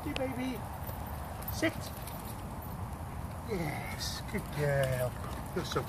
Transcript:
Hey, baby. Sit. Yes, good girl. You're so